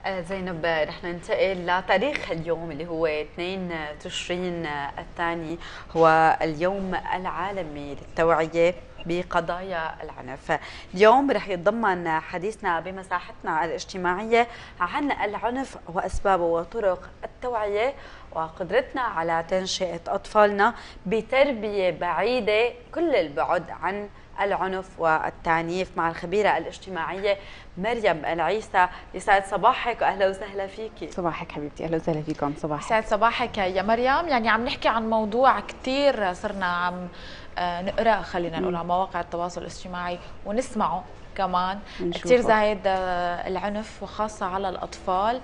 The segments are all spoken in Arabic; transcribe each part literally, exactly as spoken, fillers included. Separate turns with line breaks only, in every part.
آه، زينب، رح ننتقل لتاريخ اليوم اللي هو اثنين تشرين الثاني، هو اليوم العالمي للتوعية بقضايا العنف. اليوم رح يتضمن حديثنا بمساحتنا الاجتماعية عن العنف وأسبابه وطرق التوعية وقدرتنا على تنشئة أطفالنا بتربية بعيدة كل البعد عن العنف والتعنيف، مع الخبيرة الاجتماعية مريم العيسى. يسعد صباحك واهلا وسهلا فيكي.
صباحك حبيبتي، اهلا وسهلا فيكم. صباحك.
يسعد صباحك يا مريم. يعني عم نحكي عن موضوع كثير صرنا عم نقرا، خلينا نقول، على مواقع التواصل الاجتماعي ونسمعه كمان كثير زايد، العنف وخاصة على الأطفال.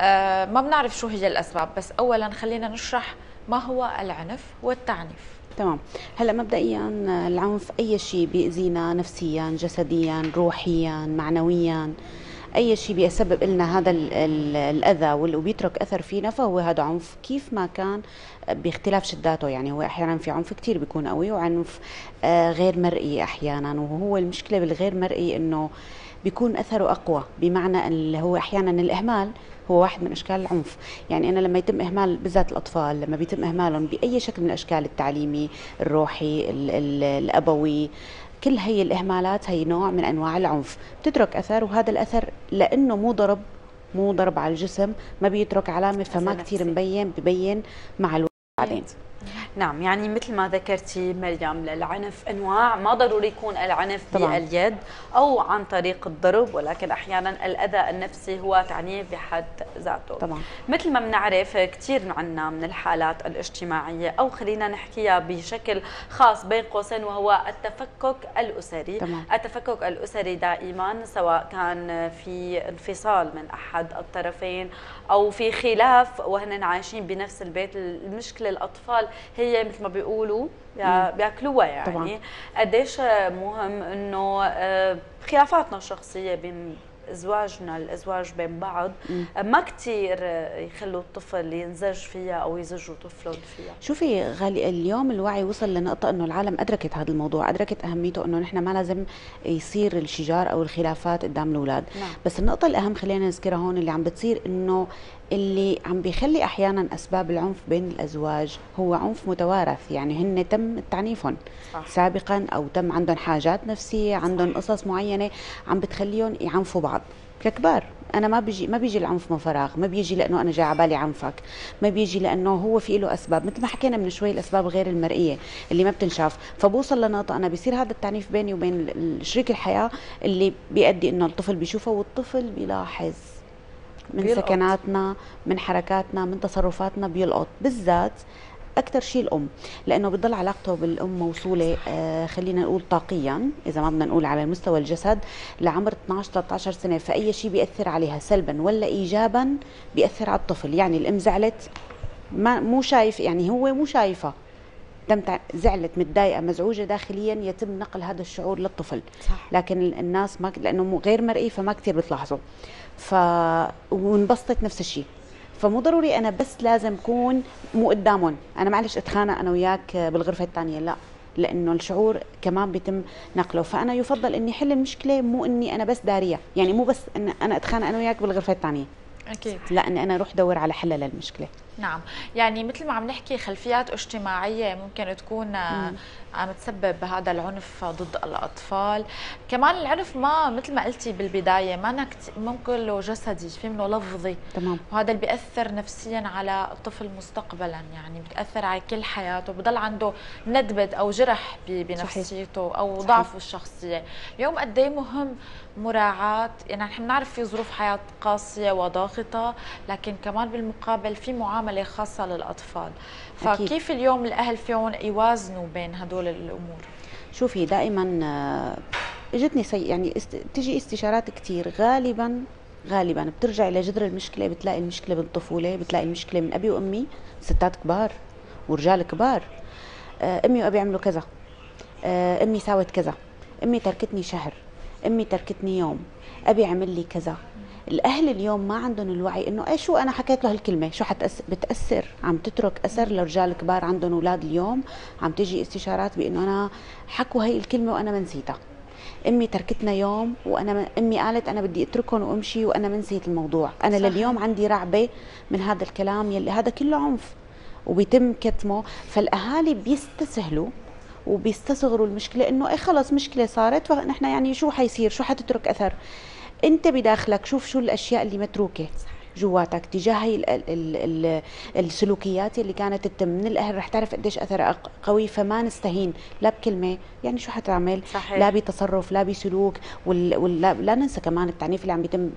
ما بنعرف شو هي الأسباب، بس أولا خلينا نشرح ما هو العنف والتعنيف.
تمام. هلا مبدئيا العنف اي شيء بيأذينا نفسيا، جسديا، روحيا، معنويا، اي شيء بيسبب لنا هذا ال ال الاذى وبيترك اثر فينا فهو هذا عنف، كيف ما كان باختلاف شداته. يعني هو احيانا في عنف كثير بيكون قوي وعنف آه غير مرئي احيانا، وهو المشكله بالغير مرئي انه بيكون اثره اقوى، بمعنى اللي هو احيانا الاهمال هو واحد من اشكال العنف. يعني انا لما يتم اهمال بالذات الاطفال، لما بيتم اهمالهم باي شكل من الاشكال، التعليمي، الروحي، ال ال الابوي، كل هي الاهمالات هي نوع من انواع العنف، بتترك اثر، وهذا الاثر لانه مو ضرب مو ضرب على الجسم ما بيترك علامه، فما كثير مبين ببين مع الوقت بعدين.
نعم، يعني مثل ما ذكرتي مريم، للعنف انواع، ما ضروري يكون العنف طبعاً باليد او عن طريق الضرب، ولكن احيانا الاذى النفسي هو تعنيف بحد ذاته. طبعا مثل ما بنعرف كثير عنا من الحالات الاجتماعيه، او خلينا نحكيها بشكل خاص بين قوسين، وهو التفكك الاسري. طبعا. التفكك الاسري دائما سواء كان في انفصال من احد الطرفين او في خلاف وهن عايشين بنفس البيت، المشكله الاطفال هي مثل ما بيقولوا بياكلوها. يعني طبعا. قديش مهم انه خلافاتنا الشخصيه بين ازواجنا الازواج بين بعض م. ما كثير يخلوا الطفل ينزج فيها او يزجوا طفلهم فيها.
شوفي غالي، اليوم الوعي وصل لنقطه انه العالم ادركت هذا الموضوع، ادركت اهميته، انه نحن ما لازم يصير الشجار او الخلافات قدام الاولاد. نعم. بس النقطه الاهم خلينا نذكرها هون، اللي عم بتصير انه اللي عم بيخلي احيانا اسباب العنف بين الازواج هو عنف متوارث. يعني هن تم تعنيفهم سابقا، او تم عندهم حاجات نفسيه، عندهم قصص معينه عم بتخليهم يعنفوا بعض ككبار. انا ما بيجي ما بيجي العنف من فراغ، ما بيجي لانه انا جاي على بالي عنفك، ما بيجي لانه هو في له اسباب، مثل ما حكينا من شوي الاسباب غير المرئيه اللي ما بتنشاف. فبوصل لنقطه انا بيصير هذا التعنيف بيني وبين شريك الحياه، اللي بيؤدي انه الطفل بيشوفه والطفل بيلاحظ من بيلقط. سكناتنا، من حركاتنا، من تصرفاتنا بيلقط، بالذات اكثر شيء الام، لانه بتضل علاقته بالام موصوله آه خلينا نقول طاقيا، اذا ما بدنا نقول على مستوى الجسد، لعمر اثنعش ثلاثة عشر سنه. فاي شيء بياثر عليها سلبا ولا ايجابا بياثر على الطفل. يعني الام زعلت، ما مو شايف، يعني هو مو شايفه، تم زعلت، متضايقه، مزعوجه داخليا، يتم نقل هذا الشعور للطفل. صح. لكن الناس ما، لانه غير مرئي فما كثير بتلاحظوا. ف وانبسطت نفس الشيء. فمو ضروري انا بس لازم اكون مو قدامهم، انا معلش اتخانق انا وياك بالغرفه الثانيه، لا، لانه الشعور كمان بيتم نقله. فانا يفضل اني احل المشكله، مو اني انا بس داريه، يعني مو بس ان انا اتخانق انا وياك بالغرفه الثانيه، اكيد، لا، اني انا اروح ادور على حل للمشكله.
نعم، يعني مثل ما عم نحكي خلفيات اجتماعيه ممكن تكون مم. عم تسبب هذا العنف ضد الاطفال. كمان العنف ما مثل ما قلتي بالبدايه ما ممكن له جسدي، في منه لفظي. تمام. وهذا اللي بياثر نفسيا على الطفل مستقبلا، يعني بياثر على كل حياته، بضل عنده ندبد او جرح بنفسيته او ضعفه الشخصيه. اليوم قد ايه مهم مراعاه، يعني نحن بنعرف في ظروف حياه قاسيه وضاغطه، لكن كمان بالمقابل في معامله خاصه للاطفال. فكيف أكيد. اليوم الاهل فيهم يوازنوا بين هدول الامور؟
شوفي، دائما اجتني سي يعني است... تجي استشارات كثير، غالبا غالبا بترجع الى جذر المشكله، بتلاقي المشكله بالطفوله، بتلاقي المشكله من ابي وامي، ستات كبار ورجال كبار. امي وابي عملوا كذا، امي ساوت كذا، امي تركتني شهر، امي تركتني يوم، ابي عمل لي كذا. الاهل اليوم ما عندهم الوعي انه ايش شو انا حكيت له هالكلمه شو حتأثر، بتاثر، عم تترك اثر لرجال كبار عندهم اولاد. اليوم عم تيجي استشارات بانه انا حكوا هي الكلمه وانا ما نسيتها. امي تركتنا يوم وانا امي قالت انا بدي اتركهم وامشي وانا منسيت الموضوع، انا صحيح. لليوم عندي رعبه من هذا الكلام يلي هذا كله عنف وبيتم كتمه. فالاهالي بيستسهلوا وبيستصغروا المشكله انه ايه خلص مشكله صارت فنحن يعني شو حيصير، شو حتترك اثر. انت بداخلك شوف شو الاشياء اللي متروكه جواتك تجاه هي ال ال ال السلوكيات اللي كانت تتم من الاهل، رح تعرف قديش اثرها قوي. فما نستهين لا بكلمه، يعني شو حتعمل صحيح. لا بتصرف لا بسلوك، ولا لا ننسى كمان التعنيف اللي عم بيتم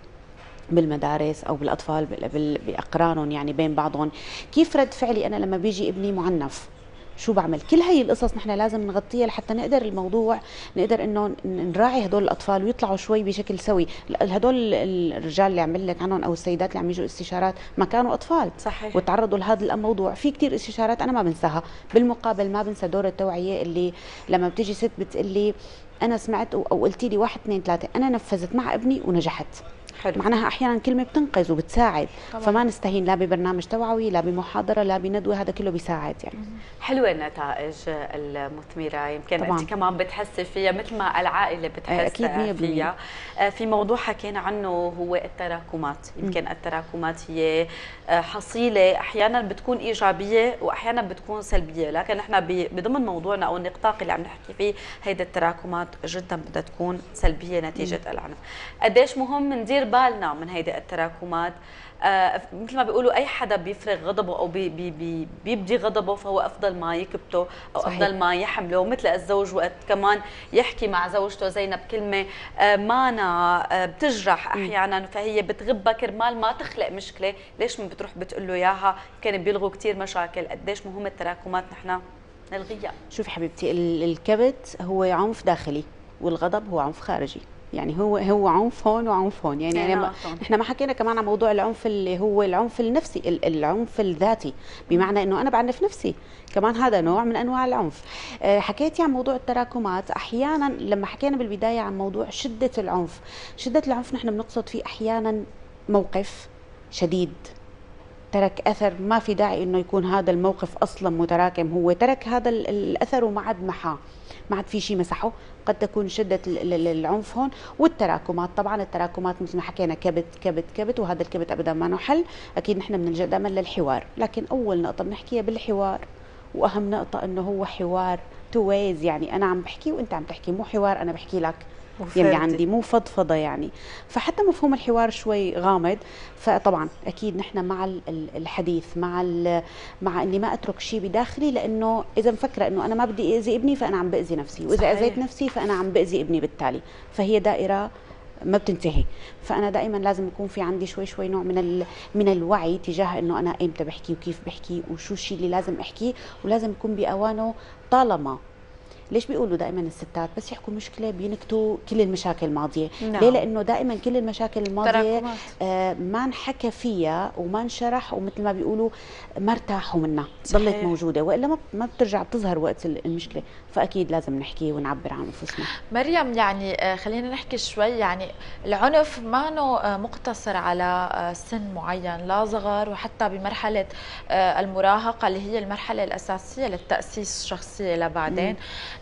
بالمدارس او بالاطفال باقرانهم، يعني بين بعضهم. كيف رد فعلي انا لما بيجي ابني معنف؟ شو بعمل؟ كل هي القصص نحن لازم نغطيها لحتى نقدر الموضوع نقدر انه نراعي هدول الاطفال ويطلعوا شوي بشكل سوي. هدول الرجال اللي عم لك عنهم او السيدات اللي عم يجوا استشارات ما كانوا اطفال صحيح. وتعرضوا لهذا الموضوع. في كثير استشارات انا ما بنساها، بالمقابل ما بنسى دور التوعيه اللي لما بتيجي ست بتقلي انا سمعت او قلتي لي واحد اثنين ثلاثه انا نفذت مع ابني ونجحت. حلو. معناها احيانا كلمه بتنقذ وبتساعد طبعا. فما نستهين لا ببرنامج توعوي لا بمحاضره لا بندوه، هذا كله بيساعد يعني.
حلوه النتائج المثمره، يمكن طبعا. انت كمان بتحسي فيها مثل ما العائله بتحس فيها. في موضوع حكينا عنه هو التراكمات، يمكن م. التراكمات هي حصيله احيانا بتكون ايجابيه واحيانا بتكون سلبيه، لكن نحن بضمن موضوعنا او النطاق اللي عم نحكي فيه هيدي التراكمات جدا بدها تكون سلبيه نتيجه م. العنف. قديش مهم ندير بالنا من هيدي التراكمات. آه مثل ما بيقولوا اي حدا بيفرغ غضبه او بي بي بي بيبدي غضبه فهو افضل ما يكبته او صحيح. افضل ما يحمله. مثل الزوج وقت كمان يحكي مع زوجته زينب كلمه آه مانا آه بتجرح احيانا فهي بتغبها كرمال ما تخلق مشكله، ليش ما بتروح بتقول له اياها؟ كان بيلغوا كثير مشاكل. قديش مهم التراكمات نحن نلغيها.
شوفي حبيبتي، الكبت هو عنف داخلي والغضب هو عنف خارجي، يعني هو هو عنف هون وعنف هون. يعني, يعني احنا ما حكينا كمان عن موضوع العنف اللي هو العنف النفسي، العنف الذاتي، بمعنى انه انا بعنف نفسي، كمان هذا نوع من انواع العنف. حكيتي عن موضوع التراكمات، احيانا لما حكينا بالبدايه عن موضوع شده العنف، شده العنف نحن بنقصد فيه احيانا موقف شديد ترك اثر ما في داعي انه يكون هذا الموقف اصلا متراكم، هو ترك هذا الاثر وما عاد محاه، ما عاد في شيء مسحه. قد تكون شده العنف هون. والتراكمات طبعا، التراكمات مثل ما حكينا كبت كبت كبت، وهذا الكبت ابدا ما له حل. اكيد نحن بنلجا دائما للحوار، لكن اول نقطه بنحكيها بالحوار واهم نقطه انه هو حوار تويز، يعني انا عم بحكي وانت عم تحكي، مو حوار انا بحكي لك يلي عندي، مو فضفضه يعني. فحتى مفهوم الحوار شوي غامض. فطبعا اكيد نحن مع الحديث، مع مع اني ما اترك شيء بداخلي، لانه اذا مفكره انه انا ما بدي اذي ابني فانا عم باذي نفسي، واذا اذيت نفسي فانا عم باذي ابني بالتالي. فهي دائره ما بتنتهي. فانا دائما لازم يكون في عندي شوي شوي نوع من من الوعي تجاه انه انا امتى بحكي وكيف بحكي وشو الشيء اللي لازم احكيه، ولازم يكون باوانه. طالما ليش بيقولوا دائما الستات بس يحكوا مشكله بينكتوا كل المشاكل الماضيه؟ نعم. ليه؟ لانه دائما كل المشاكل الماضيه آه ما انحكى فيها وما انشرح، ومثل ما بيقولوا ما ارتاحوا منها، ضلت موجوده، والا ما ما بترجع بتظهر وقت المشكله. فاكيد لازم نحكي ونعبر عن انفسنا.
مريم، يعني خلينا نحكي شوي، يعني العنف ما انه مقتصر على سن معين، لا صغر، وحتى بمرحله المراهقه اللي هي المرحله الاساسيه للتاسيس الشخصيه لبعدين.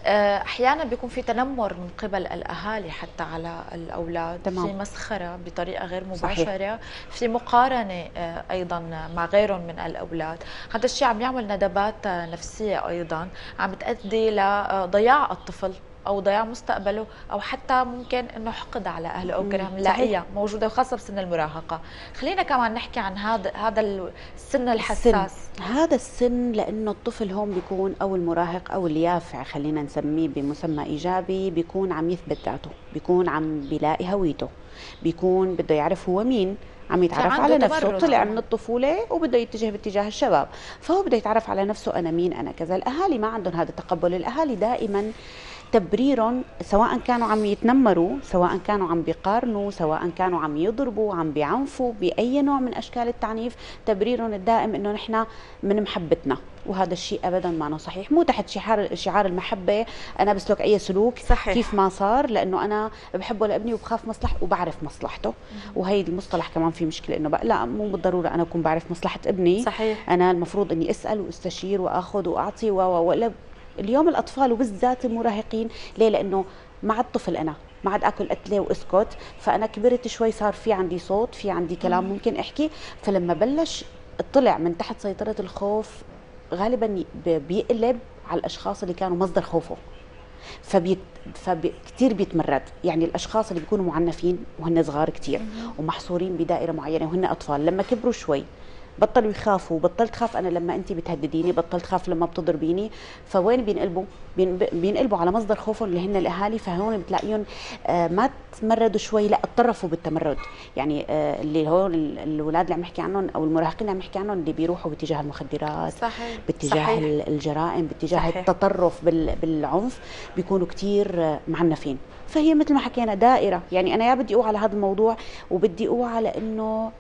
احيانا بيكون في تنمر من قبل الاهالي حتى على الاولاد، تمام. في مسخره بطريقه غير مباشره، صحيح. في مقارنه ايضا مع غيرهم من الاولاد. هذا الشيء عم يعمل ندبات نفسيه ايضا، عم بتؤدي لضياع الطفل او ضياع مستقبله، او حتى ممكن انه حقد على اهله او كره بنلاقيها موجوده، وخاصه بسن المراهقه. خلينا كمان نحكي عن هذا هذا السن الحساس.
السن. هذا السن لانه الطفل هون بيكون، او المراهق او اليافع خلينا نسميه بمسمى ايجابي، بيكون عم يثبت ذاته، بيكون عم بيلاقي هويته، بيكون بده يعرف هو مين، عم يتعرف على نفسه، طلع من الطفوله وبده يتجه باتجاه الشباب، فهو بده يتعرف على نفسه، انا مين، انا كذا. الاهالي ما عندهم هذا التقبل. الاهالي دائما تبريرهم، سواء كانوا عم يتنمروا، سواء كانوا عم بيقارنوا، سواء كانوا عم يضربوا، عم بيعنفوا، باي نوع من اشكال التعنيف، تبريرهم الدائم انه نحن من محبتنا، وهذا الشيء ابدا ما صحيح. مو تحت شعار شعار المحبه انا بسلك اي سلوك صحيح. كيف ما صار، لانه انا بحبه لابني وبخاف مصلحته وبعرف مصلحته. وهي المصطلح كمان في مشكله، انه بقى لا، مو بالضروره انا اكون بعرف مصلحه ابني، صحيح. انا المفروض اني اسال واستشير واخذ واعطي و ولا اليوم الاطفال وبالذات المراهقين. ليه؟ لانه مع الطفل انا ما عاد اكل قتله واسكت. فانا كبرت شوي، صار في عندي صوت، في عندي كلام ممكن احكي. فلما بلش طلع من تحت سيطره الخوف غالبا بيقلب على الاشخاص اللي كانوا مصدر خوفه، فبيت فكتير بيتمرد. يعني الاشخاص اللي بيكونوا معنفين وهن صغار كتير ومحصورين بدائره معينه وهن اطفال، لما كبروا شوي بطلوا يخافوا، بطلت خاف انا لما انت بتهدديني، بطلت خاف لما بتضربيني. فوين بينقلبوا؟ بينقلبوا على مصدر خوفهم اللي هن الاهالي. فهون بتلاقيهم آه ما تمردوا شوي، لا اتطرفوا بالتمرد. يعني آه اللي هون الاولاد اللي عم نحكي عنهم او المراهقين اللي عم نحكي عنهم اللي بيروحوا باتجاه المخدرات،
صحيح.
باتجاه
صحيح.
الجرائم، باتجاه
صحيح.
التطرف بالعنف، بيكونوا كتير معنفين. فهي مثل ما حكينا دائره. يعني انا يا بدي اوعى على هذا الموضوع وبدي اوعى على انه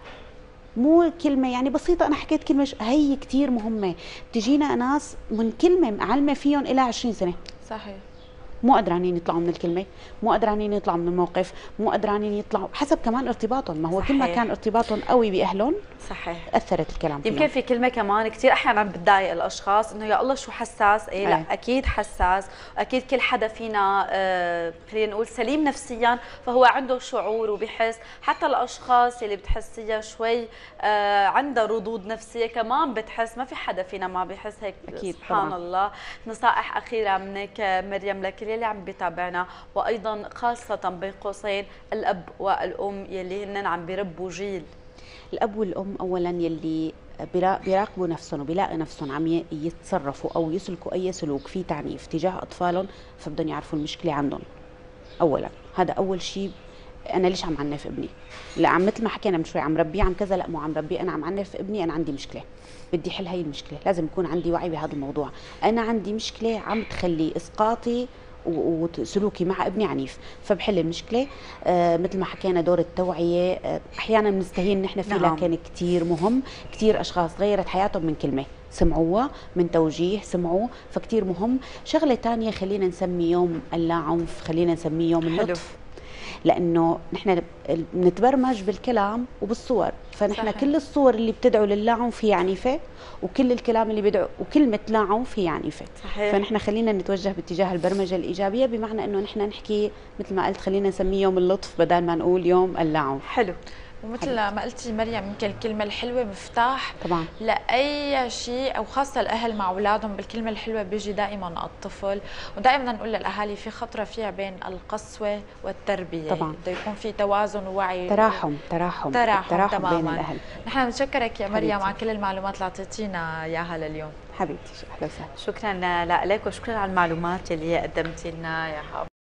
مو كلمة يعني بسيطة أنا حكيت كلمة هي كتير مهمة. تجينا ناس من كلمة معلمة فيهم إلى عشرين سنة،
صحيح،
مو قدرانين يطلعوا من الكلمة، مو قدرانين يطلعوا من الموقف، مو قدرانين يطلعوا حسب كمان ارتباطهم. ما هو كل ما كان ارتباطهم قوي بأهلهم
صحيح
أثرت الكلام فيهم.
يمكن في كلمة كمان كثير أحيانا بتضايق الأشخاص، إنه يا الله شو حساس. إيه لا
أي.
أكيد حساس، أكيد كل حدا فينا آه خلينا نقول سليم نفسيا، فهو عنده شعور وبيحس. حتى الأشخاص اللي بتحسيها شوي آه عندها ردود نفسية كمان بتحس، ما في حدا فينا ما بيحس هيك.
أكيد
سبحان
طبعاً.
الله. نصائح أخيرة منك مريم لكل يلي عم بيتابعنا، وأيضا خاصة بين قوسين الأب والأم يلي هن عم بيربوا جيل.
الأب والأم أولا يلي بيراقبوا نفسهم وبيلاقوا نفسهم عم يتصرفوا أو يسلكوا أي سلوك فيه تعنيف تجاه أطفالهم، فبدهم يعرفوا المشكلة عندهم أولا. هذا أول شيء. أنا ليش عم عنف ابني؟ لا عم مثل ما حكينا من شوي عم ربيه عم كذا، لا مو عم ربيه أنا عم عنف ابني، أنا عندي مشكلة بدي حل هاي المشكلة. لازم يكون عندي وعي بهذا الموضوع. أنا عندي مشكلة عم تخلي إسقاطي وسلوكي مع ابني عنيف، فبحل المشكله. آه مثل ما حكينا دور التوعيه آه احيانا بنستهين نحن فيه،
نعم.
لكن كثير مهم. كثير اشخاص غيرت حياتهم من كلمه سمعوها، من توجيه سمعوه، فكتير مهم. شغله ثانيه خلينا نسمي يوم اللا عنف، خلينا نسميه يوم اللطف، لانه نحن بنتبرمج بالكلام وبالصور. فنحن
صحيح.
كل الصور اللي بتدعو للا عنف هي عنيفه، وكل الكلام اللي بيدعو وكلمه لا عنف هي عنيفه.
صحيح.
فنحن خلينا نتوجه باتجاه البرمجه الايجابيه، بمعنى انه نحن نحكي مثل ما قلت خلينا نسميه يوم اللطف بدل ما نقول يوم اللا عنف.
حلو.
ومثل ما قلتي مريم يمكن الكلمة الحلوة مفتاح
طبعا
لأي شيء، أو خاصة الأهل مع أولادهم. بالكلمة الحلوة بيجي دائما الطفل. ودائما نقول للأهالي في خطرة فيها بين القسوة والتربية.
طبعا
بده يكون في توازن ووعي،
تراحم تراحم
تراحم,
تراحم
تماما
بين الاهل.
نحن بنشكرك يا مريم
حبيبتي.
على كل المعلومات اللي اعطيتينا اياها لليوم.
حبيبتي اهلا وسهلا.
شكرا لك وشكرا على المعلومات اللي قدمتي لنا يا حب.